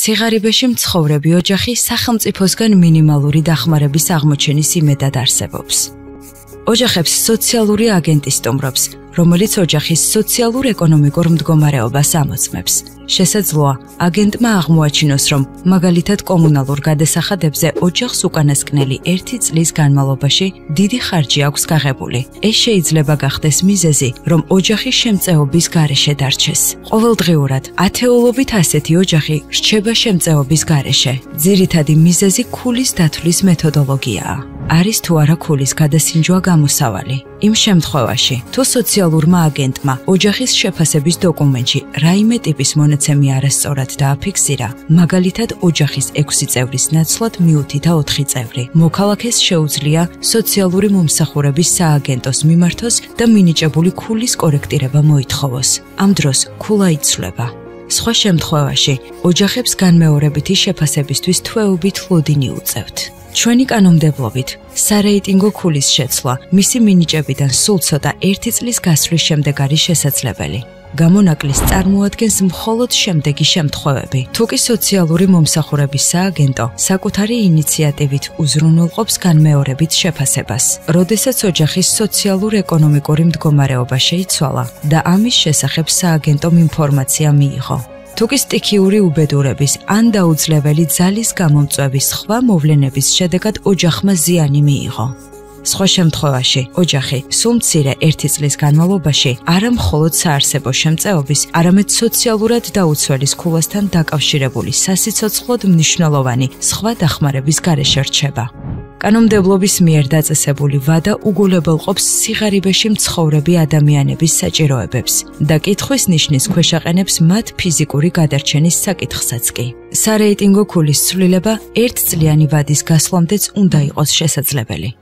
სიღარიბეში მცხოვრები ოჯახი სახელმწიფოსგან მინიმალური დახმარების აღმოჩენის იმედად არსებობს. ოჯახებს სოციალური აგენტი სტუმრობს, რომელიც ოჯახის სოციალურ-ეკონომიკურ მდგომარეობას ამოწმებს. შესაძლოა, აგენტმა აღმოაჩინოს, რომ მაგალითად კომუნალურ გადასახადებზე ოჯახს უკანასკნელი 1 წლის განმავლობაში დიდი ხარჯი აქვს გაღებული. ეს შეიძლება გახდეს მიზეზი, რომ ოჯახი შემწეობის გარეშე დარჩეს. ყოველდღიურად ათეულობით ასეთი ოჯახი რჩება შემწეობის გარეშე. ძირითადი მიზეზი ქულის დათვლის მეთოდოლოგიაა. არის თუ არა ქულის გადასინჯვა გამოსავალი. იმ შემთხვევაში, თუ სოციალურმა აგენტმა ოჯახის შეფასების დოკუმენტში რაიმე ტიპის მონაცემი არასწორად დააფიქსირა, მაგალითად ოჯახის 6 წევრის ნაცვლად მიუთითა 4 წევრი, მოქალაქეს შეუძლია სოციალური მომსახურების სააგენტოს მიმართოს და მინიჭებული ქულის კორექტირება მოითხოვოს. ამ დროს ქულა იცვლება. სხვა შემთხვევაში, ოჯახებს განმეორებითი შეფასებისთვის თვეობით ლოდინი უწევთ. ჩვენი კანონმდებლობით, სარეიტინგო ქულის შეცვლა მისი მინიჭებიდან სულ ცოტა 1 წლის გასვლის შემდეგ არის შესაძლებელი. გამონაკლის წარმოადგენს მხოლოდ შემდეგი შემთხვევები. თუ კი სოციალური მომსახურების სააგენტო საკუთარი ინიციატივით უზრუნველყოფს განმეორებით შეფასებას, როდესაც ოჯახის სოციალურ-ეკონომიკური მდგომარეობა შეიცვალა და ამის შესახებ სააგენტომ ინფორმაცია მიიღო. თუ კი სტიქიური უბედურების ან დაუძლეველი ძალის გამომწვევის სხვა მოვლენების შედეგად ოჯახმა ზიანი მიიღო. სხვა შემთხვევაში, ოჯახი სულ მცირე 1 წლის განმავლობაში არა მხოლოდ საარსებო შემწეობის, არამედ სოციალურად დაუცველის ქულასთან დაკავშირებული სასიცოცხლოდ მნიშვნელოვანი სხვა დახმარების გარეშე რჩება. კანონმდებლობის მიერ დაწესებული ვადა უგულებელყოფს სიღარიბეში მცხოვრები ადამიანების საჭიროებებს და კითხვის ნიშნის ქვეშ აყენებს მათ ფიზიკური გადარჩენის საკითხსაც კი. სარეიტინგო ქულის ცვლილება 1 წლიანი ვადის გასვლამდეც უნდა იყოს შესაძლებელი.